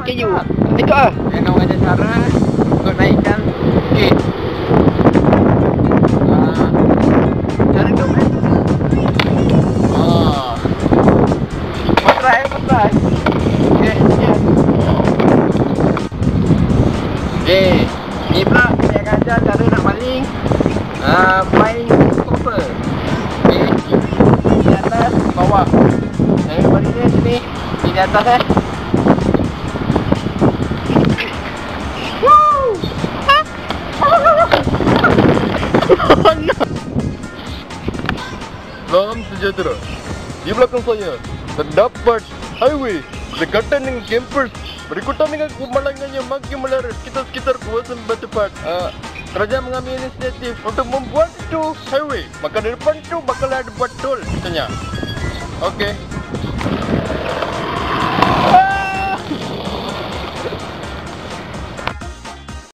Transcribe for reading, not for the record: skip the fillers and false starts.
kayu. Ikut ah. Yang orang ada cara untuk naikkan gate. Cara tu Patrai. Okay, ni pula saya akan ajar cara nak baling main stopper. Okay, di atas, di bawah. Saya baling dia sini, di atas Salam sejahtera. Di belakang saya terdapat highway berdekatan dengan kampus. Berikutan dengan kemalangan yang makin melarat sekitar kawasan Batu Pahat. Kerajaan mengambil inisiatif untuk membuat itu highway. Maka di depan tu bakal ada buat tol katanya. Okey.